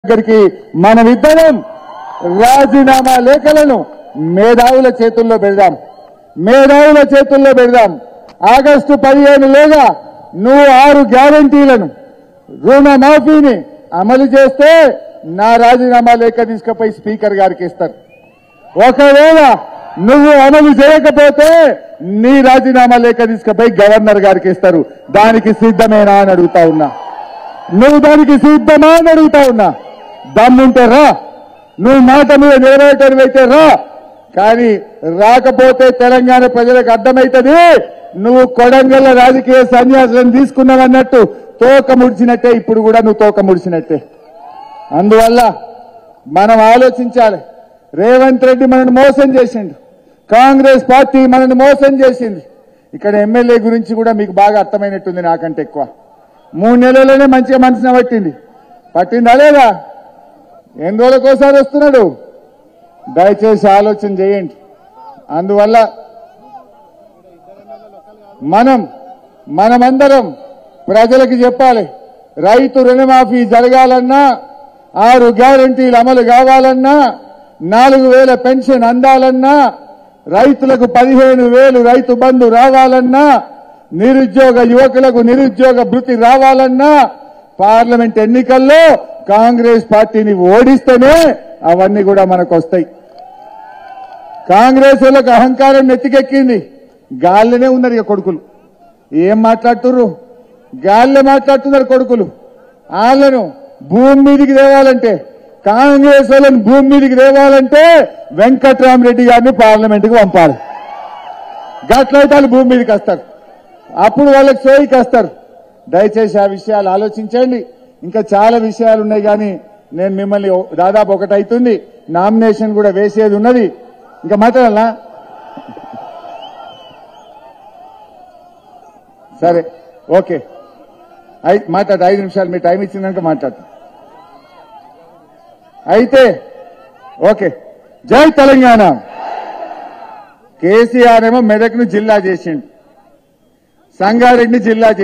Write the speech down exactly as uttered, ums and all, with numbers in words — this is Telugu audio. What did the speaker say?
దగ్గరికి మనమిద్దరం రాజీనామా లేఖలను మేధావుల చేతుల్లో పెడదాం మేధావుల చేతుల్లో పెడదాం ఆగస్టు పదిహేను లోగా నువ్వు ఆరు గ్యారెంటీలను రుణమాఫీని అమలు చేస్తే నా రాజీనామా లేఖ తీసుకుపోయి స్పీకర్ గారికి ఇస్తారు. ఒకవేళ నువ్వు అమలు చేయకపోతే నీ రాజీనామా లేఖ తీసుకుపోయి గవర్నర్ గారికి ఇస్తారు. దానికి సిద్ధమేనా అని అడుగుతా ఉన్నా. నువ్వు దానికి సిద్ధమా అని అడుగుతా ఉన్నా. దమ్ముంటే రా, నువ్వు మాట మీద నెరవేర్చైతే రా. కానీ రాకపోతే తెలంగాణ ప్రజలకు అర్థమవుతుంది నువ్వు కొడంగల్ రాజకీయ సన్యాసులను తీసుకున్నావన్నట్టు తోక ముడిచినట్టే. ఇప్పుడు కూడా నువ్వు తోక ముడిచినట్టే. అందువల్ల మనం ఆలోచించాలి. రేవంత్ రెడ్డి మనల్ని మోసం చేసిండు, కాంగ్రెస్ పార్టీ మనల్ని మోసం చేసింది. ఇక్కడ ఎమ్మెల్యే గురించి కూడా మీకు బాగా అర్థమైనట్టుంది నాకంటే ఎక్కువ. మూడు నెలల్లోనే మంచిగా మనసున పట్టింది. పట్టిందా లేదా? ఎన్ని రోజులకోసారి వస్తున్నాడు? దయచేసి ఆలోచన చేయండి. అందువల్ల మనం మనమందరం ప్రజలకు చెప్పాలి. రైతు రుణమాఫీ జరగాలన్నా, ఆరు గ్యారెంటీలు అమలు కావాలన్నా, నాలుగు వేల పెన్షన్ అందాలన్నా, రైతులకు పదిహేను వేలు రైతు బంధు రావాలన్నా, నిరుద్యోగ యువకులకు నిరుద్యోగ భృతి రావాలన్నా పార్లమెంట్ ఎన్నికల్లో కాంగ్రెస్ పార్టీని ఓడిస్తేనే అవన్నీ కూడా మనకు వస్తాయి. కాంగ్రెస్ వాళ్ళకు అహంకారం నెత్తికెక్కింది. గాలిలోనే ఉన్నారు ఇక కొడుకులు. ఏం మాట్లాడుతున్నారు? గాలిలో మాట్లాడుతున్నారు కొడుకులు. వాళ్ళను భూమి మీదికి తేవాలంటే, కాంగ్రెస్ వాళ్ళని భూమి మీదికి తేవాలంటే వెంకట్రామరెడ్డి గారిని పార్లమెంట్కి పంపాలి. గట్లయితే వాళ్ళు భూమి మీదకి వస్తారు. అప్పుడు వాళ్ళకి సోయికి వస్తారు. దయచేసి ఆ విషయాలు ఆలోచించండి. ఇంకా చాలా విషయాలు ఉన్నాయి. కానీ నేను మిమ్మల్ని దాదాపు ఒకటి అవుతుంది, నామినేషన్ కూడా వేసేది ఉన్నది. ఇంకా మాట్లాడాలా? సరే, ఓకే, మాట్లాడు. ఐదు నిమిషాలు మీ టైం ఇచ్చిందంటే మాట్లాడు. అయితే ఓకే, జై తెలంగాణ. కేసీఆర్ ఏమో మెదక్ను జిల్లా చేసిండు, సంగారెడ్డిని జిల్లా